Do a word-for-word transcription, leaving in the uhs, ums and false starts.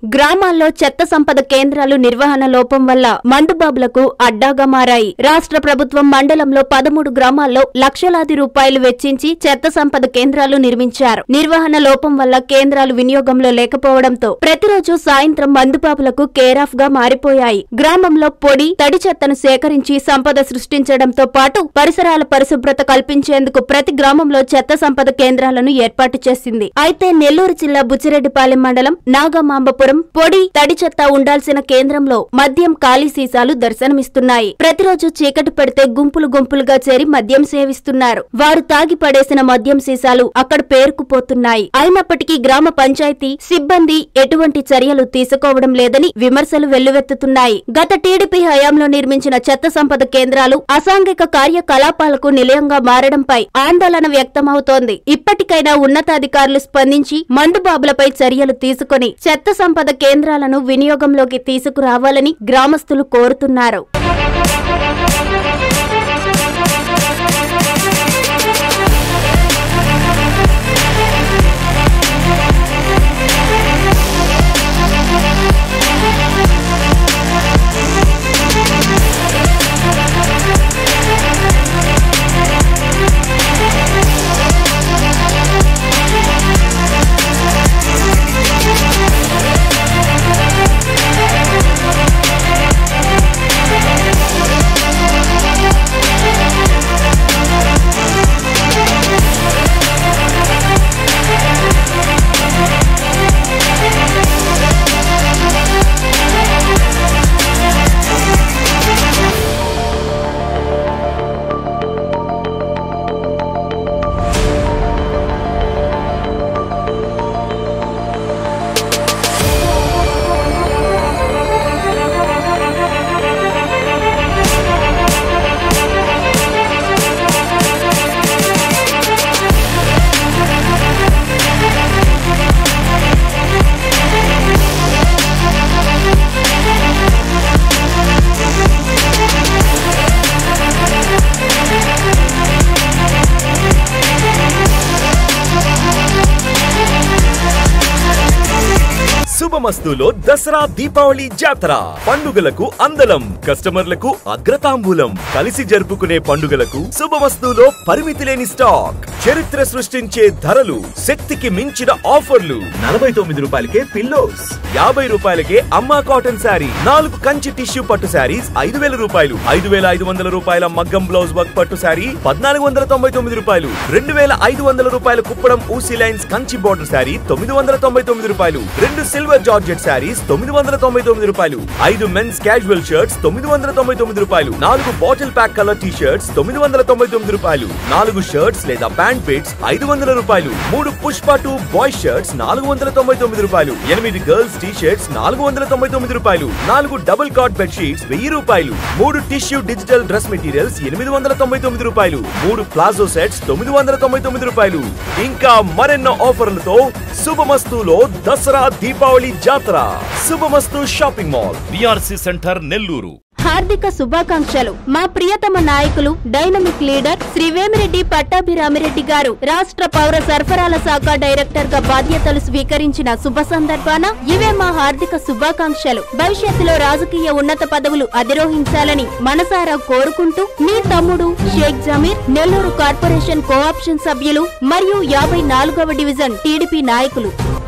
గ్రామాల్లో చెత్త సంపద కేంద్రాలు నిర్వహణ లోపం వల్ల మందుబాబులకు అడ్డాగా మారాయి. రాష్ట్ర ప్రభుత్వం మండలంలో పదమూడు గ్రామాల్లో లక్షలాది రూపాయలు వెచ్చించి చెత్త సంపద కేంద్రాలు నిర్మించారు. నిర్వహణ లోపం వల్ల కేంద్రాలు వినియోగంలో లేకపోవడంతో ప్రతిరోజు సాయంత్రం మందుబాబులకు కేరాఫ్ గా మారిపోయాయి. గ్రామంలో పొడి, తడి చెత్తను సేకరించి సంపద సృష్టించడంతో పాటు పరిసరాల పరిశుభ్రత కల్పించేందుకు ప్రతి గ్రామంలో చెత్త సంపద కేంద్రాలను ఏర్పాటు చేసింది. అయితే నెల్లూరు జిల్లా బుచ్చిరెడ్డిపాలెం మండలం నాగమాంబపురం పొడి, తడి చెత్త ఉండాల్సిన కేంద్రంలో మద్యం ఖాళీ సీసాలు దర్శనమిస్తున్నాయి. ప్రతిరోజు చీకటి పడితే గుంపులు గుంపులుగా చేరి మద్యం సేవిస్తున్నారు. వారు తాగి పడేసిన మద్యం సీసాలు అక్కడ పేరుకుపోతున్నాయి. అయినప్పటికీ గ్రామ పంచాయతీ సిబ్బంది ఎటువంటి చర్యలు తీసుకోవడం లేదని విమర్శలు వెల్లువెత్తుతున్నాయి. గత టీడీపీ హయాంలో నిర్మించిన చెత్త సంపద కేంద్రాలు అసాంఘిక కార్యకలాపాలకు నిలయంగా మారడంపై ఆందోళన వ్యక్తమవుతోంది. ఇప్పటికైనా ఉన్నతాధికారులు స్పందించి మందుబాబులపై చర్యలు తీసుకుని చెత్త సంపద కేంద్రాలను వినియోగంలోకి తీసుకురావాలని గ్రామస్తులు కోరుతున్నారు. శుభమస్తులో దసరా దీపావళి జాతర పండుగలకు అందలం, కస్టమర్లకు అగ్రతాంబూలం. కలిసి జరుపుకునే పండుగలకు శుభమస్తులో పరిమితి లేని స్టాక్, చరిత్ర సృష్టించే ధరలు, శక్తికి మించిన ఆఫర్లు. నలభై తొమ్మిది రూపాయలకే పిల్లోస్, యాభై రూపాయలకే అమ్మా కాటన్ శారీ, నాలుగు కంచి టిష్యూ పట్టు శారీస్ ఐదు వేల రూపాయలు, ఐదు వేల ఐదు వందల రూపాయల మగ్గం బ్లౌజ్ వర్క్ పట్టు శారీ పద్నాలుగు వందల తొంభై తొమ్మిది రూపాయలు, రెండు వేల ఐదు వందల రూపాయల కుప్పడం ఊసీ లైన్స్ కంచి బోర్డర్ శారీ తొమ్మిది వందల తొంభై తొమ్మిది రూపాయలు, రెండు సిల్వర్ జార్జెట్ శారీస్ తొమ్మిది వందల తొంభై తొమ్మిది రూపాయలు, ఐదు మెన్స్ క్యాజువల్ షర్ట్స్ తొమ్మిది వందల తొంభై తొమ్మిది రూపాయలు, నాలుగు bottle pack colour T shirts తొమ్మిది వందల తొంభై తొమ్మిది రూపాయలు, నాలుగు షర్ట్స్ లేదా ప్యాంట్ పిట్స్ ఐదు వందల రూపాయలు, మూడు పుష్ప టూ బాయ్స్ షర్ట్స్ నాలుగు వందల తొంభై తొమ్మిది రూపాయలు, ఎనిమిది గర్ల్స్ టీ షర్ట్స్ నాలుగు వందల తొంభై తొమ్మిది రూపాయలు, నాలుగు డబుల్ కాట్ బెడ్ షీట్స్ వెయ్యి రూపాయలు, మూడు టిష్యూ డిజిటల్ డ్రెస్ మెటీరియల్స్ ఎనిమిది వందల తొంభై తొమ్మిది రూపాయలు, మూడు ప్లాజో సెట్స్ తొమ్మిది వందల తొంభై తొమ్మిది రూపాయలు. ఇంకా మరెన్నో ఆఫర్లతో శుభమస్తులో దసరా దీపావళి జాతర. Shubhamastu shopping mall, BRC centre, Nellore. హార్దిక శుభాకాంక్షలు. మా ప్రియతమ నాయకులు, డైనమిక్ లీడర్ శ్రీ వేమిరెడ్డి పట్టాభిరామిరెడ్డి గారు రాష్ట్ర పౌర సరఫరాల శాఖ డైరెక్టర్ గా బాధ్యతలు స్వీకరించిన శుభ సందర్భాన ఇవే మా హార్దిక శుభాకాంక్షలు. భవిష్యత్తులో రాజకీయ ఉన్నత పదవులు అధిరోహించాలని మనసారా కోరుకుంటూ మీ తమ్ముడు షేక్ జమీర్, నెల్లూరు కార్పొరేషన్ కోఆప్షన్ సభ్యులు మరియు యాభై నాలుగవ డివిజన్ టీడీపీ నాయకులు.